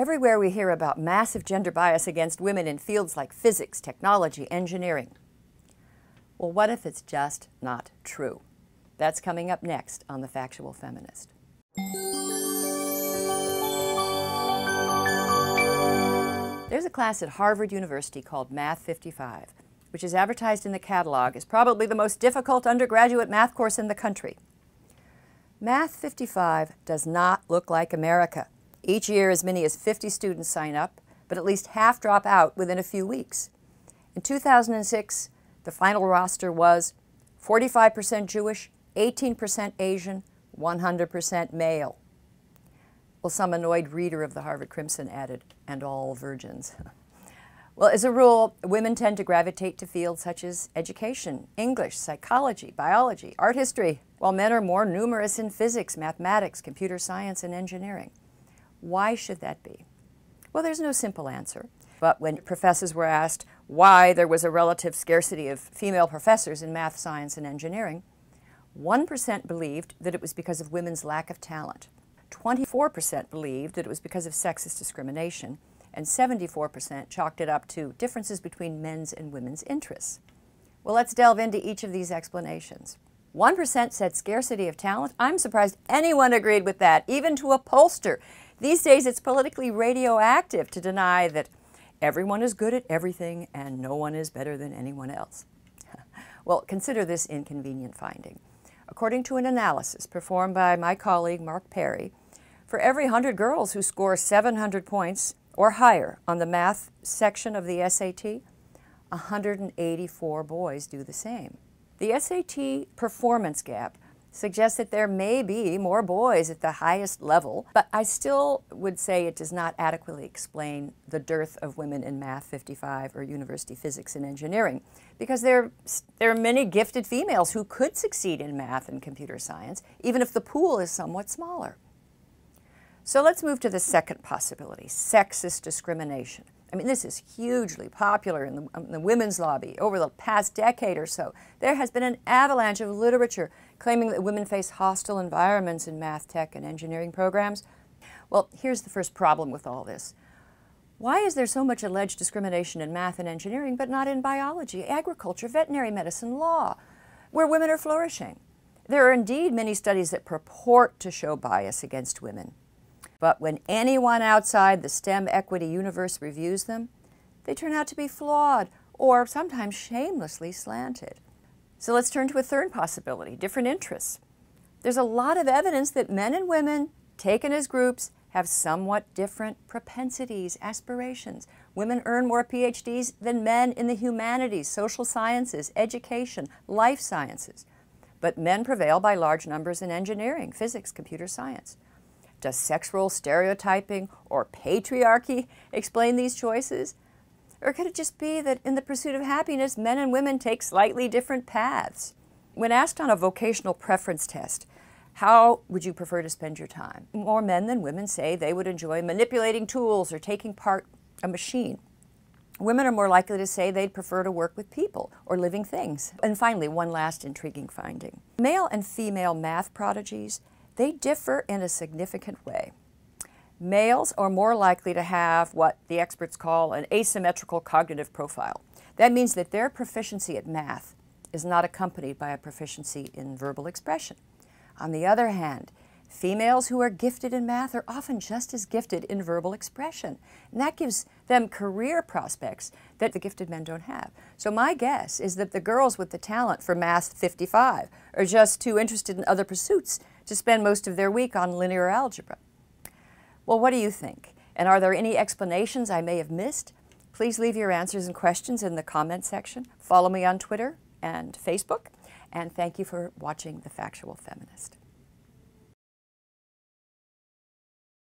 Everywhere we hear about massive gender bias against women in fields like physics, technology, engineering. Well, what if it's just not true? That's coming up next on The Factual Feminist. There's a class at Harvard University called Math 55, which is advertised in the catalog as probably the most difficult undergraduate math course in the country. Math 55 does not look like America. Each year, as many as 50 students sign up, but at least half drop out within a few weeks. In 2006, the final roster was 45% Jewish, 18% Asian, 100% male. Well, some annoyed reader of the Harvard Crimson added, and all virgins. Well, as a rule, women tend to gravitate to fields such as education, English, psychology, biology, art history, while men are more numerous in physics, mathematics, computer science, and engineering. Why should that be? Well, there's no simple answer. But when professors were asked why there was a relative scarcity of female professors in math, science, and engineering, 1% believed that it was because of women's lack of talent. 24% believed that it was because of sexist discrimination, and 74% chalked it up to differences between men's and women's interests. Well, let's delve into each of these explanations. 1% said scarcity of talent. I'm surprised anyone agreed with that, even to a pollster. These days, it's politically radioactive to deny that everyone is good at everything and no one is better than anyone else. Well, consider this inconvenient finding. According to an analysis performed by my colleague Mark Perry, for every 100 girls who score 700 points or higher on the math section of the SAT, 184 boys do the same. The SAT performance gap suggests that there may be more boys at the highest level, but I still would say it does not adequately explain the dearth of women in Math 55 or university physics and engineering, because there are many gifted females who could succeed in math and computer science, even if the pool is somewhat smaller. So let's move to the second possibility, sexist discrimination. I mean, this is hugely popular in the women's lobby. Over the past decade or so, there has been an avalanche of literature claiming that women face hostile environments in math, tech, and engineering programs. Well, here's the first problem with all this. Why is there so much alleged discrimination in math and engineering, but not in biology, agriculture, veterinary medicine, law, where women are flourishing? There are indeed many studies that purport to show bias against women. But when anyone outside the STEM equity universe reviews them, they turn out to be flawed or sometimes shamelessly slanted. So let's turn to a third possibility, different interests. There's a lot of evidence that men and women, taken as groups, have somewhat different propensities, aspirations. Women earn more PhDs than men in the humanities, social sciences, education, life sciences. But men prevail by large numbers in engineering, physics, computer science. Does sex role stereotyping or patriarchy explain these choices? Or could it just be that in the pursuit of happiness, men and women take slightly different paths? When asked on a vocational preference test, how would you prefer to spend your time? More men than women say they would enjoy manipulating tools or taking part in a machine. Women are more likely to say they'd prefer to work with people or living things. And finally, one last intriguing finding. Male and female math prodigies, they differ in a significant way. Males are more likely to have what the experts call an asymmetrical cognitive profile. That means that their proficiency at math is not accompanied by a proficiency in verbal expression. On the other hand, females who are gifted in math are often just as gifted in verbal expression. And that gives them career prospects that the gifted men don't have. So my guess is that the girls with the talent for Math 55 are just too interested in other pursuits to spend most of their week on linear algebra. Well, what do you think? And are there any explanations I may have missed? Please leave your answers and questions in the comment section. Follow me on Twitter and Facebook. And thank you for watching The Factual Feminist.